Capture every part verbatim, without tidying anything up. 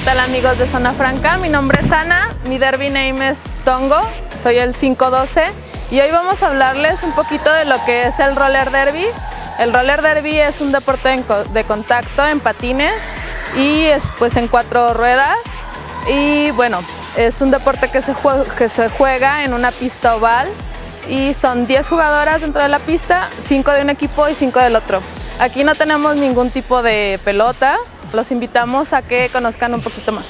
tal amigos de Zona Franca? Mi nombre es Ana, mi derby name es Tongo, soy el cinco doce y hoy vamos a hablarles un poquito de lo que es el roller derby. El roller derby es un deporte de contacto en patines y es pues en cuatro ruedas y bueno, es un deporte que se juega, que se juega en una pista oval y son diez jugadoras dentro de la pista, cinco de un equipo y cinco del otro. Aquí no tenemos ningún tipo de pelota, los invitamos a que conozcan un poquito más.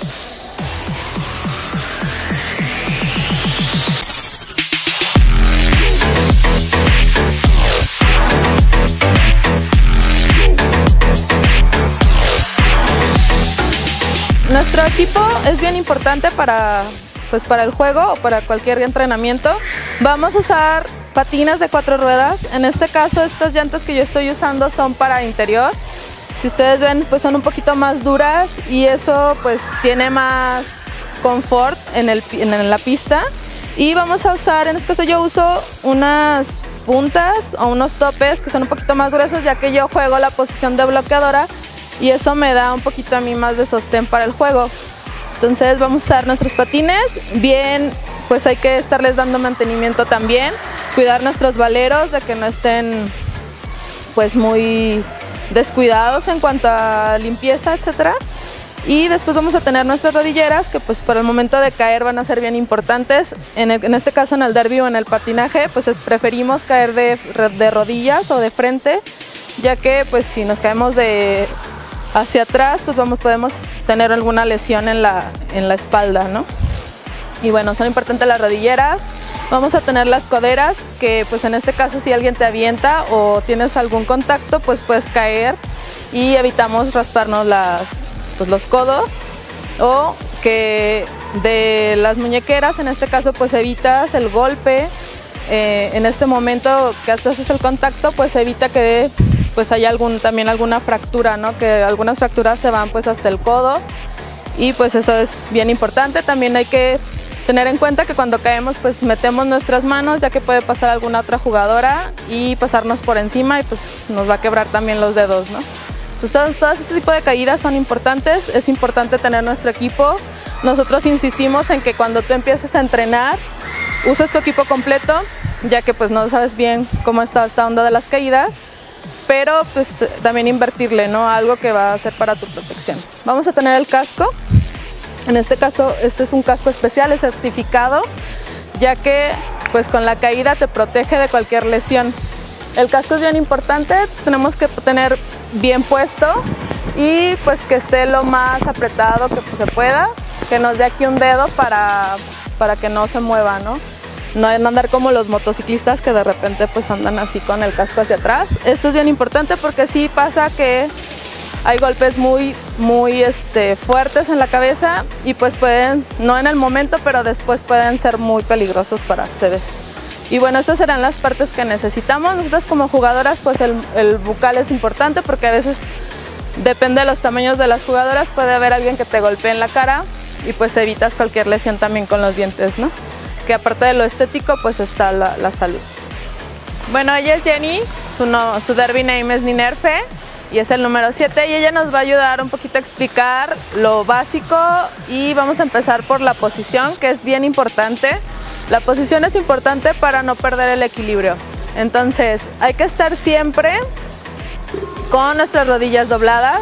Nuestro equipo es bien importante para, pues para el juego o para cualquier entrenamiento. Vamos a usar patines de cuatro ruedas. En este caso, estas llantas que yo estoy usando son para interior. Si ustedes ven, pues son un poquito más duras y eso pues tiene más confort en, el, en la pista. Y vamos a usar, en este caso yo uso unas puntas o unos topes que son un poquito más gruesos, ya que yo juego la posición de bloqueadora y eso me da un poquito a mí más de sostén para el juego. Entonces vamos a usar nuestros patines bien, pues hay que estarles dando mantenimiento también, cuidar nuestros valeros de que no estén pues muy descuidados en cuanto a limpieza, etcétera. Y después vamos a tener nuestras rodilleras que pues por el momento de caer van a ser bien importantes. En, el, en este caso en el derby o en el patinaje pues es, preferimos caer de, de rodillas o de frente, ya que pues si nos caemos de hacia atrás pues vamos, podemos tener alguna lesión en la, en la espalda, ¿no? Y bueno, son importantes las rodilleras. Vamos a tener las coderas, que pues en este caso si alguien te avienta o tienes algún contacto pues puedes caer y evitamos rasparnos las, pues, los codos. O que de las muñequeras, en este caso pues evitas el golpe. Eh, en este momento que haces el contacto pues evita que pues haya algún, también alguna fractura, ¿no? Que algunas fracturas se van pues hasta el codo y pues eso es bien importante. También hay que tener en cuenta que cuando caemos pues metemos nuestras manos, ya que puede pasar alguna otra jugadora y pasarnos por encima y pues nos va a quebrar también los dedos, ¿no? Pues todo, todo este tipo de caídas son importantes, es importante tener nuestro equipo. Nosotros insistimos en que cuando tú empieces a entrenar uses tu equipo completo, ya que pues no sabes bien cómo está esta onda de las caídas, pero pues también invertirle, ¿no? Algo que va a ser para tu protección. Vamos a tener el casco. En este caso, este es un casco especial, es certificado, ya que pues con la caída te protege de cualquier lesión. El casco es bien importante, tenemos que tener bien puesto y pues que esté lo más apretado que pues, se pueda, que nos dé aquí un dedo para, para que no se mueva, ¿no? No andar como los motociclistas que de repente pues andan así con el casco hacia atrás. Esto es bien importante porque sí pasa que hay golpes muy, muy este, fuertes en la cabeza y pues pueden, no en el momento, pero después pueden ser muy peligrosos para ustedes. Y bueno, estas serán las partes que necesitamos. Nosotros como jugadoras pues el, el bucal es importante porque a veces depende de los tamaños de las jugadoras, puede haber alguien que te golpee en la cara y pues evitas cualquier lesión también con los dientes, ¿no? Que aparte de lo estético pues está la, la salud. Bueno, ella es Jenny, su, no, su derby name es Ninerfe y es el número siete y ella nos va a ayudar un poquito a explicar lo básico y vamos a empezar por la posición, que es bien importante. La posición es importante para no perder el equilibrio, entonces hay que estar siempre con nuestras rodillas dobladas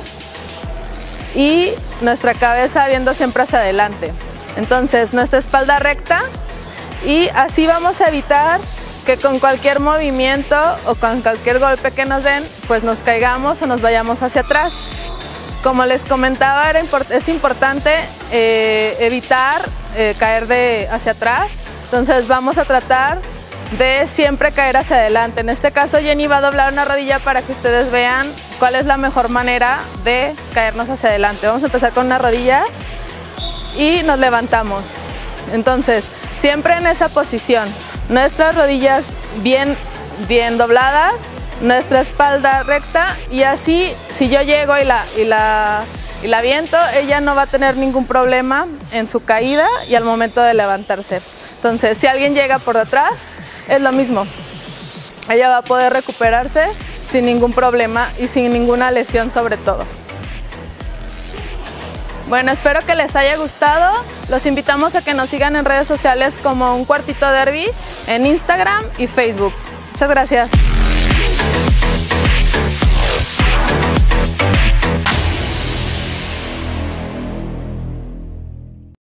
y nuestra cabeza viendo siempre hacia adelante. Entonces nuestra espalda recta y así vamos a evitar que con cualquier movimiento o con cualquier golpe que nos den, pues nos caigamos o nos vayamos hacia atrás. Como les comentaba, era import- es importante eh, evitar eh, caer de hacia atrás, entonces vamos a tratar de siempre caer hacia adelante. En este caso Jenny va a doblar una rodilla para que ustedes vean cuál es la mejor manera de caernos hacia adelante. Vamos a empezar con una rodilla y nos levantamos. Entonces, siempre en esa posición, nuestras rodillas bien, bien dobladas, nuestra espalda recta y así si yo llego y la, y, la, y la aviento, ella no va a tener ningún problema en su caída y al momento de levantarse. Entonces, si alguien llega por detrás, es lo mismo. Ella va a poder recuperarse sin ningún problema y sin ninguna lesión sobre todo. Bueno, espero que les haya gustado. Los invitamos a que nos sigan en redes sociales como Un Cuartito Derby, en Instagram y Facebook. Muchas gracias.